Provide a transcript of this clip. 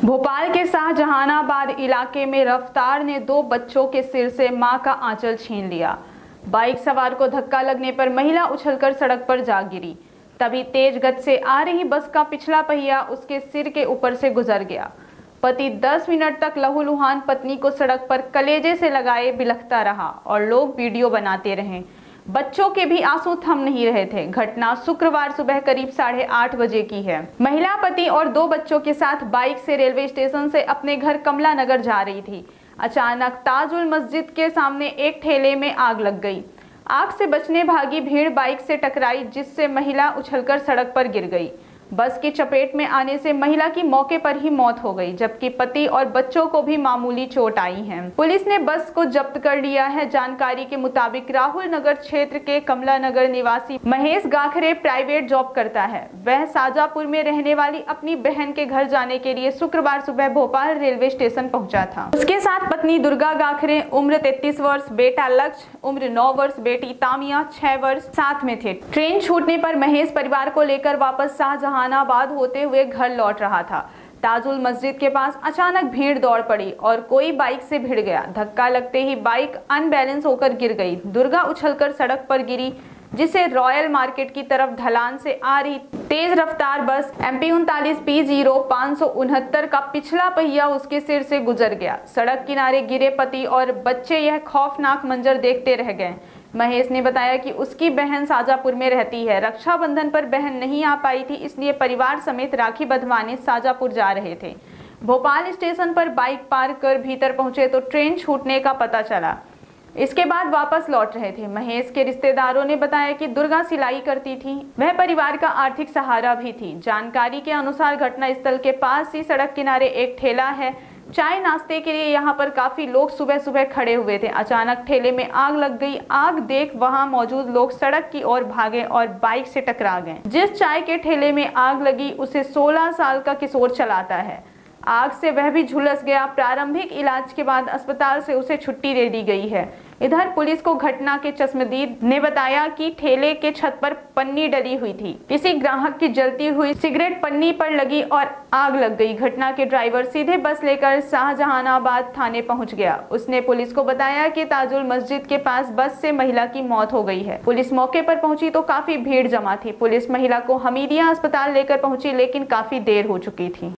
भोपाल के शाहजहानाबाद इलाके में रफ्तार ने दो बच्चों के सिर से मां का आंचल छीन लिया। बाइक सवार को धक्का लगने पर महिला उछलकर सड़क पर जा गिरी। तभी तेज गति से आ रही बस का पिछला पहिया उसके सिर के ऊपर से गुजर गया। पति 10 मिनट तक लहूलुहान पत्नी को सड़क पर कलेजे से लगाए बिलखता रहा और लोग वीडियो बनाते रहे। बच्चों के भी आंसू थम नहीं रहे थे। घटना शुक्रवार सुबह करीब 8:30 बजे की है। महिला पति और दो बच्चों के साथ बाइक से रेलवे स्टेशन से अपने घर कमला नगर जा रही थी। अचानक ताजुल मस्जिद के सामने एक ठेले में आग लग गई। आग से बचने भागी भीड़ बाइक से टकराई, जिससे महिला उछलकर सड़क पर गिर गई। बस की चपेट में आने से महिला की मौके पर ही मौत हो गई, जबकि पति और बच्चों को भी मामूली चोट आई है। पुलिस ने बस को जब्त कर लिया है। जानकारी के मुताबिक राहुल नगर क्षेत्र के कमला नगर निवासी महेश गाखरे प्राइवेट जॉब करता है। वह शाजापुर में रहने वाली अपनी बहन के घर जाने के लिए शुक्रवार सुबह भोपाल रेलवे स्टेशन पहुंचा था। उसके साथ पत्नी दुर्गा गाखरे उम्र 33 वर्ष, बेटा लक्ष्य उम्र 9 वर्ष, बेटी तामिया 6 वर्ष साथ में थे। ट्रेन छूटने पर महेश परिवार को लेकर वापस शाहजहानाबाद होते हुए घर लौट रहा था। ताजुल मस्जिद के पास अचानक भीड़ दौड़ पड़ी और कोई बाइक से भिड़ गया। धक्का लगते ही बाइक अनबैलेंस होकर गिर गई। दुर्गा उछलकर सड़क पर गिरी, जिसे रॉयल मार्केट की तरफ ढलान से आ रही तेज रफ्तार बस MP 39 P0 569 का पिछला पहिया उसके सिर से गुजर गया। सड़क किनारे गिरे पति और बच्चे यह खौफनाक मंजर देखते रह गए। महेश ने बताया कि उसकी बहन शाजापुर में रहती है। रक्षाबंधन पर बहन नहीं आ पाई थी, इसलिए परिवार समेत राखी बंधवाने शाजापुर जा रहे थे। भोपाल स्टेशन पर बाइक पार्क कर भीतर पहुंचे तो ट्रेन छूटने का पता चला। इसके बाद वापस लौट रहे थे। महेश के रिश्तेदारों ने बताया कि दुर्गा सिलाई करती थी, वह परिवार का आर्थिक सहारा भी थी। जानकारी के अनुसार घटनास्थल के पास ही सड़क किनारे एक ठेला है। चाय नाश्ते के लिए यहाँ पर काफी लोग सुबह सुबह खड़े हुए थे। अचानक ठेले में आग लग गई। आग देख वहाँ मौजूद लोग सड़क की ओर भागे और बाइक से टकरा गए। जिस चाय के ठेले में आग लगी उसे 16 साल का किशोर चलाता है। आग से वह भी झुलस गया। प्रारंभिक इलाज के बाद अस्पताल से उसे छुट्टी दे दी गई है। इधर पुलिस को घटना के चश्मदीद ने बताया कि ठेले के छत पर पन्नी डली हुई थी। किसी ग्राहक की जलती हुई सिगरेट पन्नी पर लगी और आग लग गई। घटना के ड्राइवर सीधे बस लेकर शाहजहानाबाद थाने पहुंच गया। उसने पुलिस को बताया कि ताजुल मस्जिद के पास बस से महिला की मौत हो गई है। पुलिस मौके पर पहुंची तो काफी भीड़ जमा थी। पुलिस महिला को हमीदिया अस्पताल लेकर पहुंची, लेकिन काफी देर हो चुकी थी।